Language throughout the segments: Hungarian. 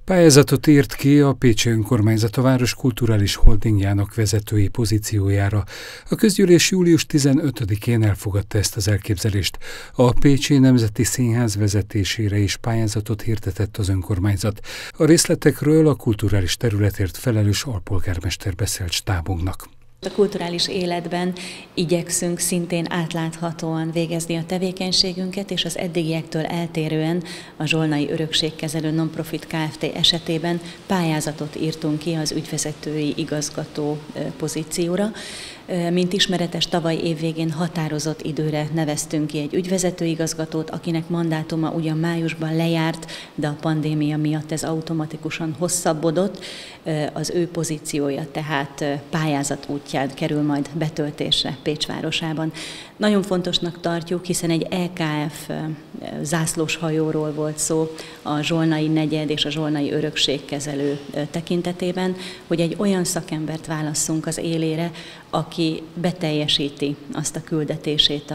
Pályázatot írt ki a Pécsi Önkormányzat a város kulturális holdingjának vezetői pozíciójára. A közgyűlés július 15-én elfogadta ezt az elképzelést. A Pécsi Nemzeti Színház vezetésére is pályázatot hirdetett az önkormányzat. A részletekről a kulturális területért felelős alpolgármester beszélt stábunknak. A kulturális életben igyekszünk szintén átláthatóan végezni a tevékenységünket, és az eddigiektől eltérően a Zsolnai Örökségkezelő Nonprofit Kft. Esetében pályázatot írtunk ki az ügyvezetői igazgató pozícióra. Mint ismeretes, tavaly évvégén határozott időre neveztünk ki egy ügyvezetőigazgatót, akinek mandátuma ugyan májusban lejárt, de a pandémia miatt ez automatikusan hosszabbodott. Az ő pozíciója tehát pályázat útján kerül majd betöltésre Pécs városában. Nagyon fontosnak tartjuk, hiszen egy EKF zászlós hajóról volt szó a Zsolnai negyed és a Zsolnai Örökségkezelő tekintetében, hogy egy olyan szakembert válasszunk az élére, aki beteljesíti azt a küldetését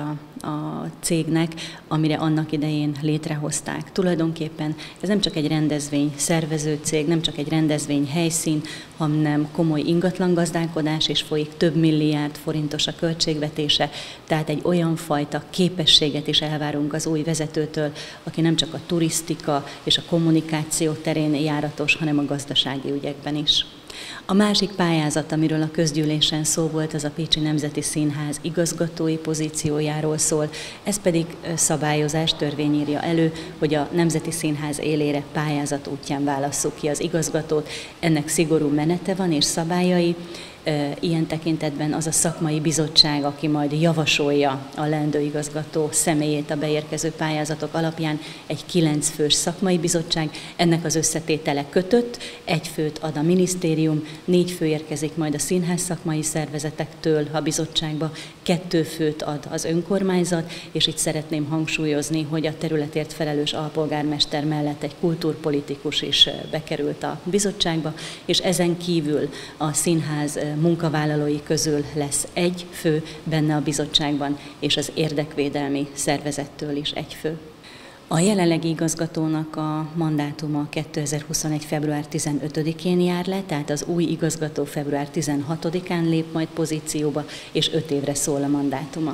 a cégnek, amire annak idején létrehozták. Tulajdonképpen ez nem csak egy rendezvény szervező cég, nem csak egy rendezvény helyszín, hanem komoly ingatlangazdálkodás, és folyik több milliárd forintos a költségvetése, tehát egy olyan fajta képességet is elvárunk az új vezetőtől, aki nem csak a turisztika és a kommunikáció terén járatos, hanem a gazdasági ügyekben is. A másik pályázat, amiről a közgyűlésen szó volt, az a Pécsi Nemzeti Színház igazgatói pozíciójáról szól. Ez pedig szabályozás, törvény írja elő, hogy a Nemzeti Színház élére pályázat útján válasszuk ki az igazgatót. Ennek szigorú menete van és szabályai. Ilyen tekintetben az a szakmai bizottság, aki majd javasolja a leendő igazgató személyét a beérkező pályázatok alapján, egy 9 fős szakmai bizottság, ennek az összetétele kötött, 1 főt ad a minisztérium, 4 fő érkezik majd a színház szakmai szervezetektől a bizottságba, 2 főt ad az önkormányzat, és itt szeretném hangsúlyozni, hogy a területért felelős alpolgármester mellett egy kultúrpolitikus is bekerült a bizottságba, és ezen kívül a színház munkavállalói közül lesz 1 fő benne a bizottságban, és az érdekvédelmi szervezettől is 1 fő. A jelenlegi igazgatónak a mandátuma 2021. február 15-én jár le, tehát az új igazgató február 16-án lép majd pozícióba, és 5 évre szól a mandátuma.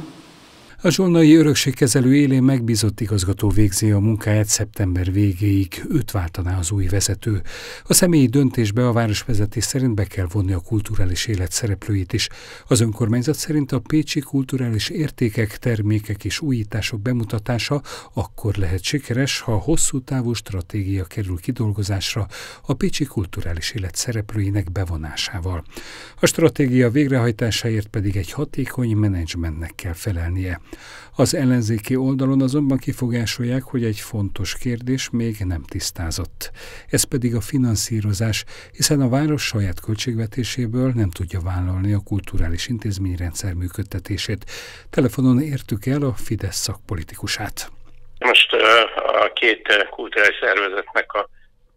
A Zsolnai Örökségkezelő élén megbízott igazgató végzi a munkáját szeptember végéig, őt váltaná az új vezető. A személyi döntésbe a városvezetés szerint be kell vonni a kulturális élet szereplőit is. Az önkormányzat szerint a pécsi kulturális értékek, termékek és újítások bemutatása akkor lehet sikeres, ha hosszú távú stratégia kerül kidolgozásra a pécsi kulturális élet szereplőinek bevonásával. A stratégia végrehajtásáért pedig egy hatékony menedzsmentnek kell felelnie. Az ellenzéki oldalon azonban kifogásolják, hogy egy fontos kérdés még nem tisztázott. Ez pedig a finanszírozás, hiszen a város saját költségvetéséből nem tudja vállalni a kulturális intézményrendszer működtetését. Telefonon értük el a Fidesz szakpolitikusát. Most a 2 kulturális szervezetnek a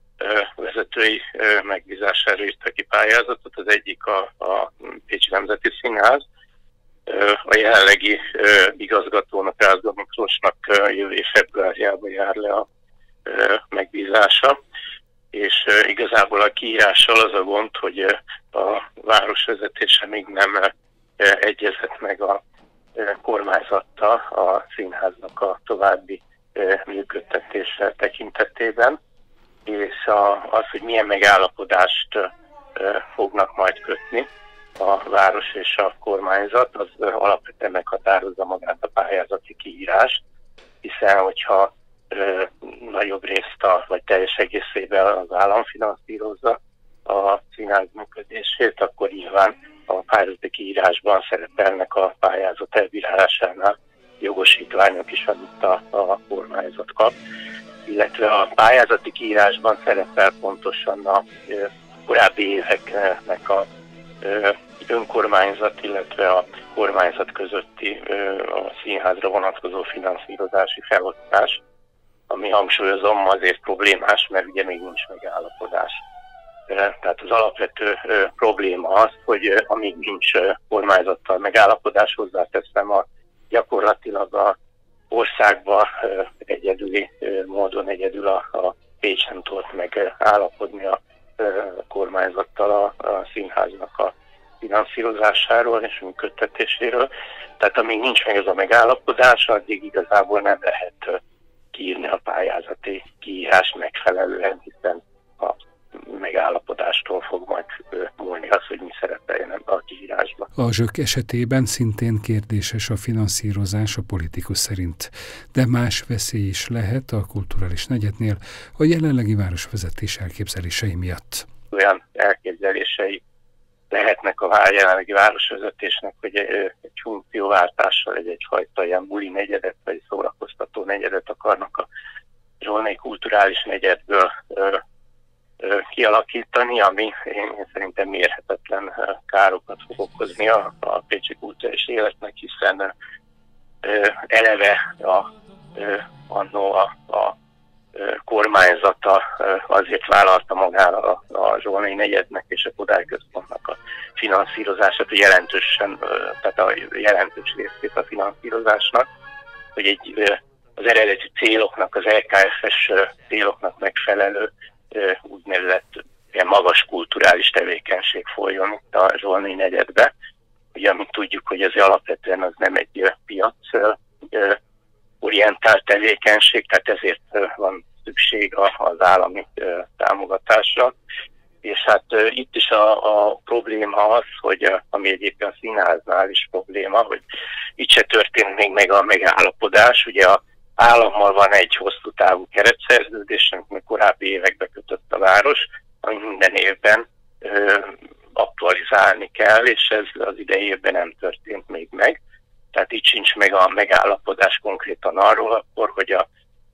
vezetői megbízására írta ki pályázatot. Az egyik a Pécsi Nemzeti Színház, a jelenlegi igazgatónak, Rázgó Miklósnak jövő februárjában jár le a megbízása, és igazából a kiírással az a gond, hogy a városvezetése még nem egyezett meg a kormányzattal a színháznak a további működtetése tekintetében, és az, hogy milyen megállapodást fognak majd kötni a város és a kormányzat, az alapvetően meghatározza magát a pályázati kiírást, hiszen hogyha nagyobb részt vagy teljes egészében az állam finanszírozza a színház működését, akkor nyilván a pályázati kiírásban szerepelnek a pályázat elbírálásánál jogosítványok is, amit a kormányzat kap, illetve a pályázati kiírásban szerepel pontosan a korábbi éveknek a önkormányzat, illetve a kormányzat közötti a színházra vonatkozó finanszírozási felosztás, ami hangsúlyozom azért problémás, mert ugye még nincs megállapodás. Tehát az alapvető probléma az, hogy amíg nincs kormányzattal megállapodás, hozzáteszem, gyakorlatilag a országban egyedül a Pécs nem tudott megállapodni a kormányzattal a színháznak a finanszírozásáról és működtetéséről. Tehát amíg nincs meg ez a megállapodás, addig igazából nem lehet kiírni a pályázati kiírást megfelelően, hiszen a megállapodástól fog majd múlni az, hogy mi szerepeljen a kiírásban. A Zsök esetében szintén kérdéses a finanszírozás a politikus szerint, de más veszély is lehet a kulturális negyednél a jelenlegi városvezetés elképzelései miatt. Olyan elképzelései lehetnek a jelenlegi városvezetésnek, hogy egy funkcióváltással egyfajta ilyen buli negyedet, vagy szórakoztató negyedet akarnak a zsolnai kulturális negyedből kialakítani, ami én szerintem mérhetetlen károkat fog okozni a pécsi kulturális életnek, hiszen eleve annó a kormányzata azért vállalta magára a zsolnai negyednek és a Kodály Központnak a finanszírozását, hogy tehát a jelentős részét a finanszírozásnak, hogy az eredeti céloknak, az LKF-es céloknak megfelelő úgynevezett ilyen magas kulturális tevékenység folyjon itt a zsolnai negyedbe. Ugye, amit tudjuk, hogy ez alapvetően az nem egy piac orientált tevékenység, tehát ezért van szükség az állami támogatásra. És hát itt is a probléma az, hogy ami egyébként a színháznál is probléma, hogy itt se történt még meg a megállapodás. Ugye az állammal van egy hosszú távú keretszerződés, amit korábbi években kötött a város, ami minden évben aktualizálni kell, és ez az idei évben nem történt még meg. Tehát itt sincs meg a megállapodás konkrétan arról akkor, hogy a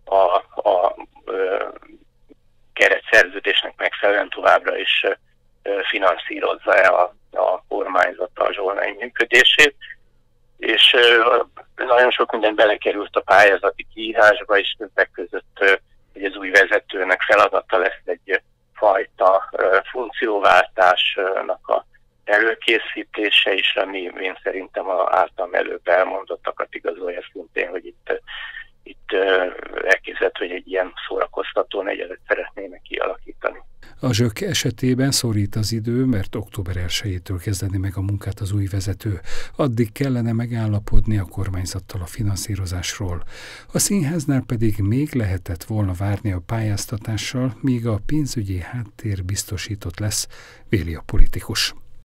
keretszerződésnek megfelelően továbbra is finanszírozza-e a kormányzata a zsolnai működését. És nagyon sok minden belekerült a pályázati kiírásba, és többek között hogy az új vezetőnek feladata lesz egy fajta funkcióváltásnak a előkészítése is, ami én szerintem az általam előbb elmondottakat igazolja szintén, hogy itt elképzelhető, hogy egy ilyen szórakoztató negyedet szeretnének kialakítani. A Zsök esetében szorít az idő, mert október 1-től kezdeni meg a munkát az új vezető. Addig kellene megállapodni a kormányzattal a finanszírozásról. A színháznál pedig még lehetett volna várni a pályáztatással, míg a pénzügyi háttér biztosított lesz, véli a politikus.